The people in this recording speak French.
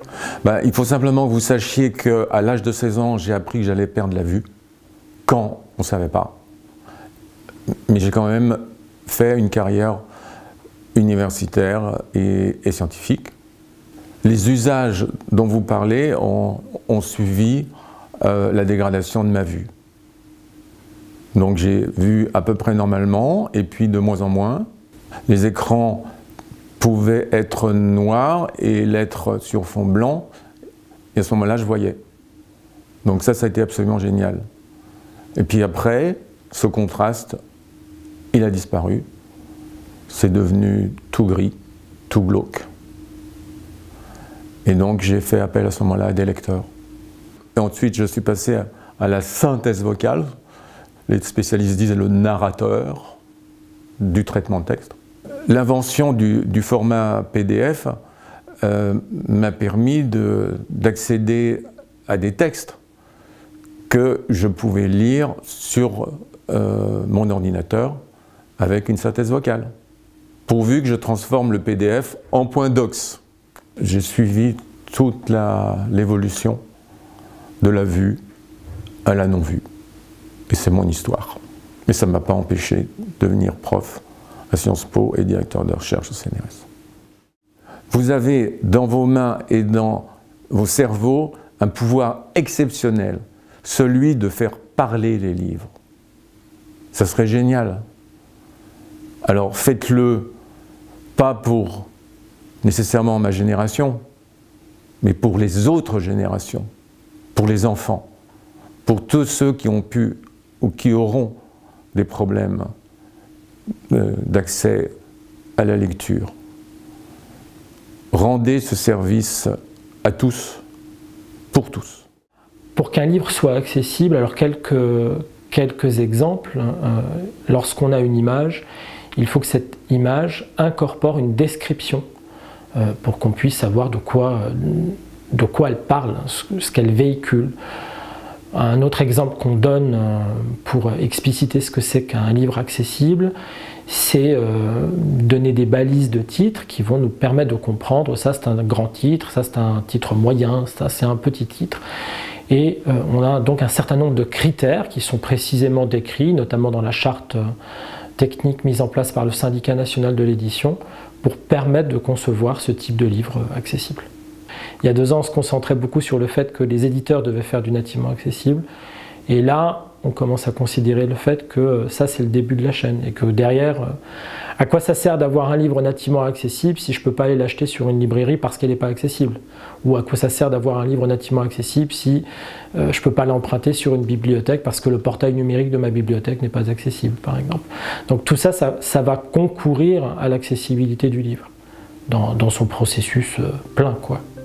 Il faut simplement que vous sachiez qu'à l'âge de 16 ans, j'ai appris que j'allais perdre la vue. Quand, on ne savait pas. Mais j'ai quand même fait une carrière universitaire et scientifique. Les usages dont vous parlez ont suivi la dégradation de ma vue. Donc j'ai vu à peu près normalement, et puis de moins en moins. Les écrans pouvaient être noirs et l'être sur fond blanc, et à ce moment-là, je voyais. Donc ça a été absolument génial. Et puis après, ce contraste, il a disparu. C'est devenu tout gris, tout glauque. Et donc j'ai fait appel à ce moment-là à des lecteurs. Et ensuite, je suis passé à la synthèse vocale. Les spécialistes disent le narrateur du traitement de texte. L'invention du format PDF m'a permis d'accéder à des textes que je pouvais lire sur mon ordinateur avec une synthèse vocale, pourvu que je transforme le PDF en point docs. J'ai suivi toute l'évolution de la vue à la non-vue. Et c'est mon histoire. Mais ça ne m'a pas empêché de devenir prof à Sciences Po et directeur de recherche au CNRS. Vous avez dans vos mains et dans vos cerveaux un pouvoir exceptionnel, celui de faire parler les livres. Ça serait génial. Alors faites-le, pas pour nécessairement ma génération, mais pour les autres générations, pour les enfants, pour tous ceux qui ont pu ou qui auront des problèmes d'accès à la lecture. Rendez ce service à tous, pour tous. Pour qu'un livre soit accessible, alors quelques exemples. Lorsqu'on a une image, il faut que cette image incorpore une description pour qu'on puisse savoir de quoi elle parle, ce qu'elle véhicule. Un autre exemple qu'on donne pour expliciter ce que c'est qu'un livre accessible, c'est donner des balises de titres qui vont nous permettre de comprendre ça c'est un grand titre, ça c'est un titre moyen, ça c'est un petit titre. Et on a donc un certain nombre de critères qui sont précisément décrits, notamment dans la charte technique mise en place par le Syndicat national de l'édition, pour permettre de concevoir ce type de livre accessible. Il y a 2 ans, on se concentrait beaucoup sur le fait que les éditeurs devaient faire du nativement accessible. Et là, on commence à considérer le fait que ça, c'est le début de la chaîne. Et que derrière, à quoi ça sert d'avoir un livre nativement accessible si je ne peux pas aller l'acheter sur une librairie parce qu'elle n'est pas accessible? Ou à quoi ça sert d'avoir un livre nativement accessible si je ne peux pas l'emprunter sur une bibliothèque parce que le portail numérique de ma bibliothèque n'est pas accessible, par exemple. Donc tout ça, ça va concourir à l'accessibilité du livre dans son processus plein, quoi.